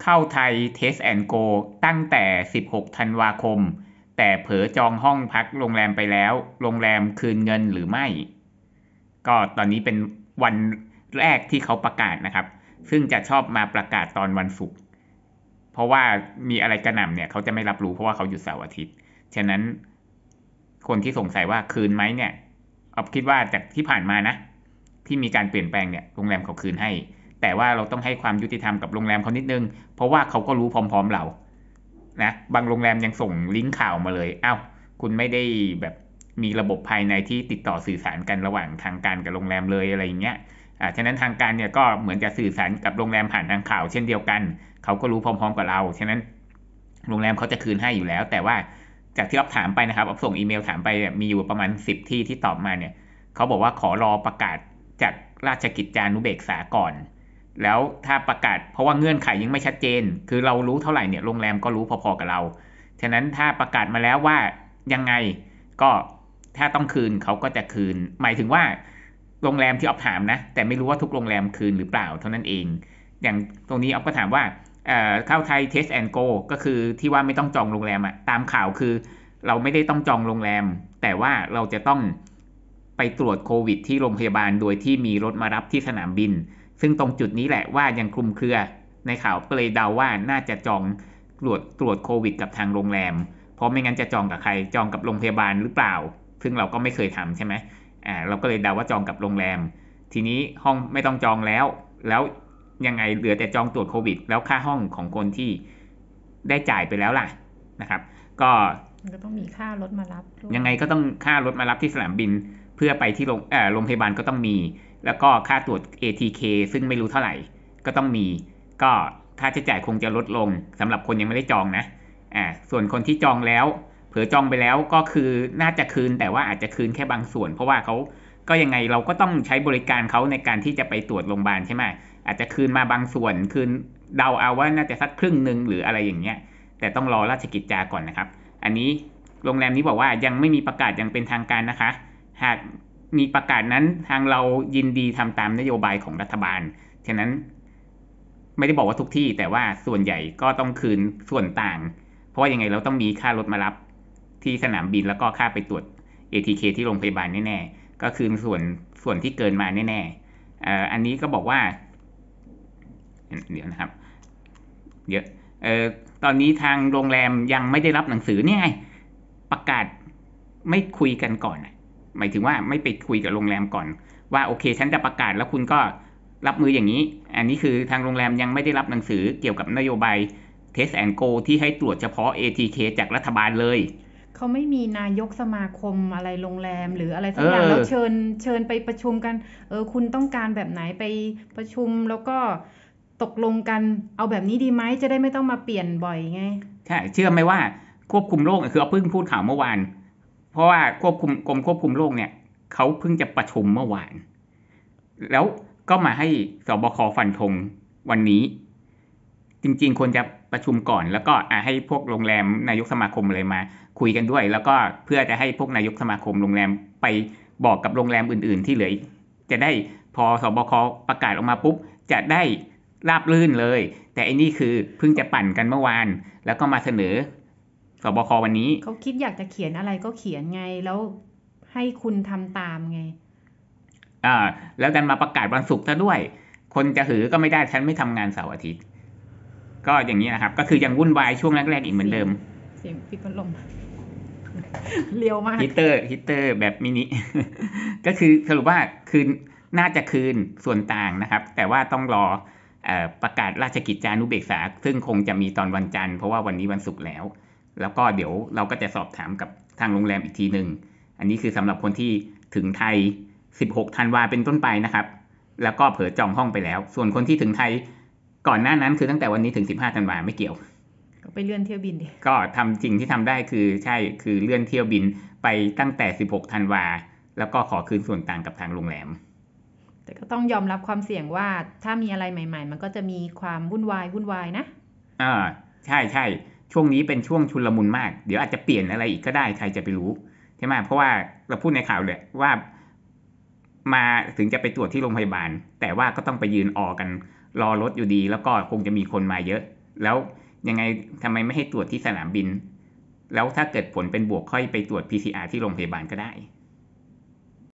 เข้าไทย Test and Go ตั้งแต่16ธันวาคมแต่เผลอจองห้องพักโรงแรมไปแล้วโรงแรมคืนเงินหรือไม่ก็ตอนนี้เป็นวันแรกที่เขาประกาศนะครับซึ่งจะชอบมาประกาศตอนวันศุกร์เพราะว่ามีอะไรกระหน่ำเนี่ยเขาจะไม่รับรู้เพราะว่าเขาหยุดเสาร์อาทิตย์ฉะนั้นคนที่สงสัยว่าคืนไหมเนี่ยเอาคิดว่าจากที่ผ่านมานะที่มีการเปลี่ยนแปลงเนี่ยโรงแรมเขาคืนให้แต่ว่าเราต้องให้ความยุติธรรมกับโรงแรมเขานิดนึงเพราะว่าเขาก็รู้พร้อมๆเรานะบางโรงแรมยังส่งลิงก์ข่าวมาเลยอ้าวคุณไม่ได้แบบมีระบบภายในที่ติดต่อสื่อสารกันระหว่างทางการกับโรงแรมเลยอะไรอย่างเงี้ยฉะนั้นทางการเนี่ยก็เหมือนจะสื่อสารกับโรงแรมผ่านทางข่าวเช่นเดียวกันเขาก็รู้พร้อมๆกับเราฉะนั้นโรงแรมเขาจะคืนให้อยู่แล้วแต่ว่าจากที่อ๊อฟถามไปนะครับอ๊อฟส่งอีเมลถามไปมีอยู่ประมาณ10ที่ที่ตอบมาเนี่ยเขาบอกว่าขอรอประกาศจากราชกิจจานุเบกษาก่อนแล้วถ้าประกาศเพราะว่าเงื่อนไขยังไม่ชัดเจนคือเรารู้เท่าไหร่เนี่ยโรงแรมก็รู้พอๆกับเราฉะนั้นถ้าประกาศมาแล้วว่ายังไงก็ถ้าต้องคืนเขาก็จะคืนหมายถึงว่าโรงแรมที่อ๊อฟถามนะแต่ไม่รู้ว่าทุกโรงแรมคืนหรือเปล่าเท่านั้นเองอย่างตรงนี้อ๊อฟก็ถามว่าเข้าไทย Test and Go ก็คือที่ว่าไม่ต้องจองโรงแรมอะตามข่าวคือเราไม่ได้ต้องจองโรงแรมแต่ว่าเราจะต้องไปตรวจโควิดที่โรงพยาบาลโดยที่มีรถมารับที่สนามบินซึ่งตรงจุดนี้แหละว่ายังคลุมเครือในข่าวก็เลยเดาว่าน่าจะจองตรวจโควิดกับทางโรงแรมเพราะไม่งั้นจะจองกับใครจองกับโรงพยาบาลหรือเปล่าซึ่งเราก็ไม่เคยทำใช่ไหมเราก็เลยเดาว่าจองกับโรงแรมทีนี้ห้องไม่ต้องจองแล้วยังไงเหลือแต่จองตรวจโควิดแล้วค่าห้องของคนที่ได้จ่ายไปแล้วล่ะนะครับก็ต้องมีค่ารถมารับยังไงก็ต้องค่ารถมารับที่สนามบินเพื่อไปที่โรงพยาบาลก็ต้องมีแล้วก็ค่าตรวจ ATK ซึ่งไม่รู้เท่าไหร่ก็ต้องมีก็ค่าใช้จ่ายคงจะลดลงสำหรับคนยังไม่ได้จองนะส่วนคนที่จองแล้วเผลอจองไปแล้วก็คือน่าจะคืนแต่ว่าอาจจะคืนแค่บางส่วนเพราะว่าเขาก็ยังไงเราก็ต้องใช้บริการเขาในการที่จะไปตรวจโรงพยาบาลใช่ไหมอาจจะคืนมาบางส่วนคืนเดาเอาว่าน่าจะสักครึ่งนึงหรืออะไรอย่างเงี้ยแต่ต้องรอราชกิจจาก่อนนะครับอันนี้โรงแรมนี้บอกว่ายังไม่มีประกาศอย่างเป็นทางการนะคะหากมีประกาศนั้นทางเรายินดีทำตามนโยบายของรัฐบาลฉะนั้นไม่ได้บอกว่าทุกที่แต่ว่าส่วนใหญ่ก็ต้องคืนส่วนต่างเพราะว่ายังไงเราต้องมีค่ารถมารับที่สนามบินแล้วก็ค่าไปตรวจ ATK ที่โรงพยาบาลแน่ๆก็คืนส่วนที่เกินมาแน่ๆอันนี้ก็บอกว่าเดี๋ยวนะครับเยอะตอนนี้ทางโรงแรมยังไม่ได้รับหนังสือเนี่ยประกาศไม่คุยกันก่อนหมายถึงว่าไม่ไปคุยกับโรงแรมก่อนว่าโอเคฉันจะประกาศแล้วคุณก็รับมืออย่างนี้อันนี้คือทางโรงแรมยังไม่ได้รับหนังสือเกี่ยวกับนโยบาย Test and Go ที่ให้ตรวจเฉพาะ ATK จากรัฐบาลเลยเขาไม่มีนายกสมาคมอะไรโรงแรมหรืออะไรสักอย่างแล้วเชิญไปประชุมกันคุณต้องการแบบไหนไปประชุมแล้วก็ตกลงกันเอาแบบนี้ดีไหมจะได้ไม่ต้องมาเปลี่ยนบ่อยไงใช่เชื่อไหมว่าควบคุมโรคคือเอาเพิ่งพูดข่าวเมื่อวานเพราะว่ากรมควบคุมโรคเนี่ยเขาเพิ่งจะประชุมเมื่อวานแล้วก็มาให้สบคฟันธงวันนี้จริงๆควรจะประชุมก่อนแล้วก็ให้พวกโรงแรมนายกสมาคมอะไรมาคุยกันด้วยแล้วก็เพื่อจะให้พวกนายกสมาคมโรงแรมไปบอกกับโรงแรมอื่นๆที่เหลือจะได้พอสบคประกาศออกมาปุ๊บจะได้ราบรื่นเลยแต่อันนี้คือเพิ่งจะปั่นกันเมื่อวานแล้วก็มาเสนอสบควันนี้เขาคิดอยากจะเขียนอะไรก็เขียนไงแล้วให้คุณทำตามไงแล้วดันมาประกาศวันศุกร์ซะด้วยคนจะหือก็ไม่ได้ฉันไม่ทำงานเสาร์อาทิตย์ก็อย่างนี้นะครับก็คือยังวุ่นวายช่วงแรกๆอีกเหมือนเดิมเสียงปิดพัดลมเร็วมากฮีเตอร์แบบมินิ ก็คือสรุปว่าคืนน่าจะคืนส่วนต่างนะครับแต่ว่าต้องรอประกาศราชกิจจานุเบกษาซึ่งคงจะมีตอนวันจันทร์เพราะว่าวันนี้วันศุกร์แล้วก็เดี๋ยวเราก็จะสอบถามกับทางโรงแรมอีกทีหนึ่งอันนี้คือสำหรับคนที่ถึงไทย16ธันวาเป็นต้นไปนะครับแล้วก็เผลอจองห้องไปแล้วส่วนคนที่ถึงไทยก่อนหน้านั้นคือตั้งแต่วันนี้ถึง15ธันวาไม่เกี่ยวก็ไปเลื่อนเที่ยวบินดิก็ทำจริงที่ทำได้คือใช่คือเลื่อนเที่ยวบินไปตั้งแต่16ธันวาแล้วก็ขอคืนส่วนต่างกับทางโรงแรมแต่ก็ต้องยอมรับความเสี่ยงว่าถ้ามีอะไรใหม่ๆมันก็จะมีความวุ่นวายนะใช่ช่วงนี้เป็นช่วงชุลมุนมากเดี๋ยวอาจจะเปลี่ยนอะไรอีกก็ได้ใครจะไปรู้ใช่ไหมเพราะว่าเราพูดในข่าวเลยว่ามาถึงจะไปตรวจที่โรงพยาบาลแต่ว่าก็ต้องไปยืนออกันรอรถอยู่ดีแล้วก็คงจะมีคนมาเยอะแล้วยังไงทำไมไม่ให้ตรวจที่สนามบินแล้วถ้าเกิดผลเป็นบวกค่อยไปตรวจ PCR ที่โรงพยาบาลก็ได้